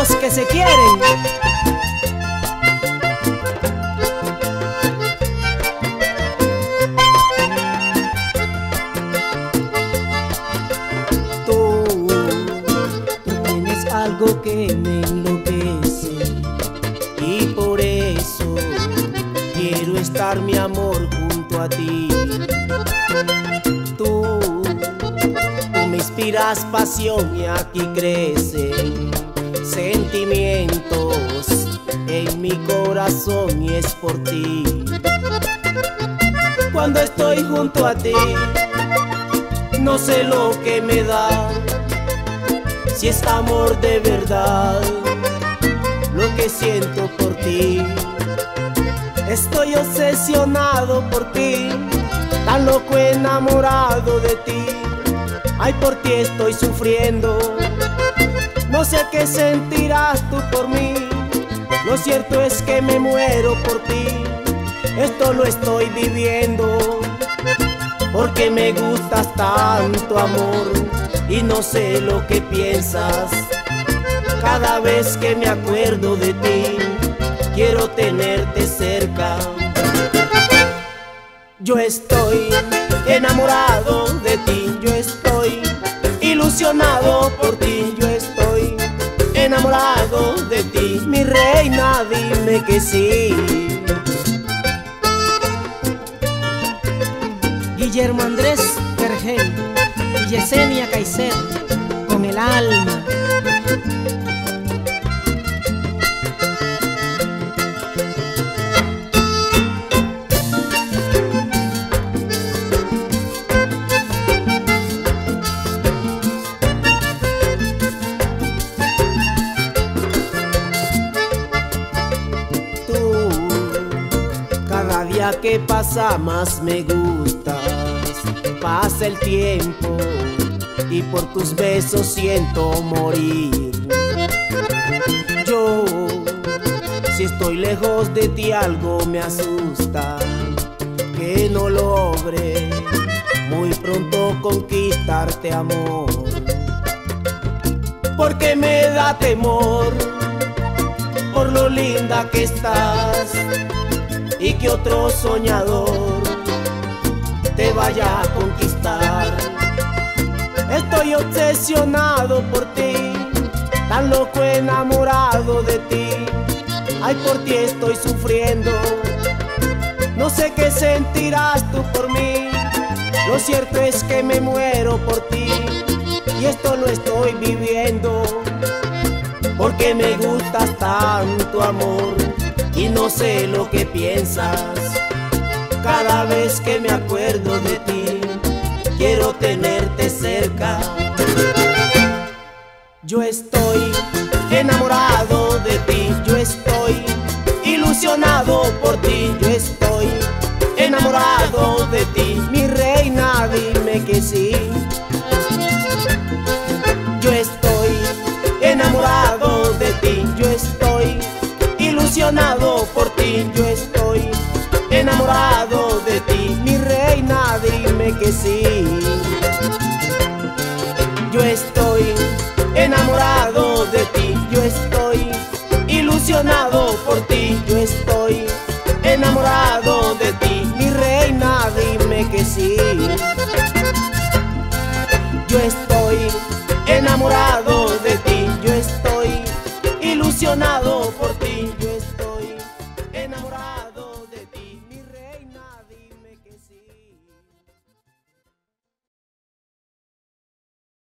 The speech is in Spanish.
los que se quieren. Tú tienes algo que me enloquece y por eso quiero estar, mi amor, junto a ti. Tú me inspiras pasión y aquí crecen sentimientos en mi corazón y es por ti. Cuando estoy junto a ti, no sé lo que me da, si es amor de verdad lo que siento por ti. Estoy obsesionado por ti, tan loco enamorado de ti. Ay, por ti estoy sufriendo, no sé qué sentirás tú por mí. Lo cierto es que me muero por ti, esto lo estoy viviendo. Porque me gustas tanto, amor, y no sé lo que piensas. Cada vez que me acuerdo de ti, quiero tenerte cerca. Yo estoy enamorado de ti, yo estoy ilusionado por ti, yo estoy enamorado de ti, mi reina, dime que sí. Guillermo Andrés Vergel y Yesenia Caicedo, con el alma. Cada día que pasa más me gustas, pasa el tiempo y por tus besos siento morir. Yo, si estoy lejos de ti, algo me asusta, que no logre muy pronto conquistarte, amor. Porque me da temor por lo linda que estás y que otro soñador te vaya a conquistar. Estoy obsesionado por ti, tan loco enamorado de ti. Ay, por ti estoy sufriendo, no sé qué sentirás tú por mí. Lo cierto es que me muero por ti y esto lo estoy viviendo. Porque me gustas tanto, amor, y no sé lo que piensas. Cada vez que me acuerdo de ti, quiero tenerte cerca. Yo estoy enamorado de ti, yo estoy ilusionado por ti, yo estoy enamorado de ti, mi reina, dime que sí. Yo estoy enamorado de ti, yo estoy ilusionado por ti, yo estoy enamorado de ti, mi reina, dime que sí. Yo estoy enamorado de ti, yo estoy ilusionado por ti, yo estoy enamorado de ti, mi reina, dime que sí. Yo estoy enamorado de ti, yo estoy ilusionado por ti, yo estoy enamorado.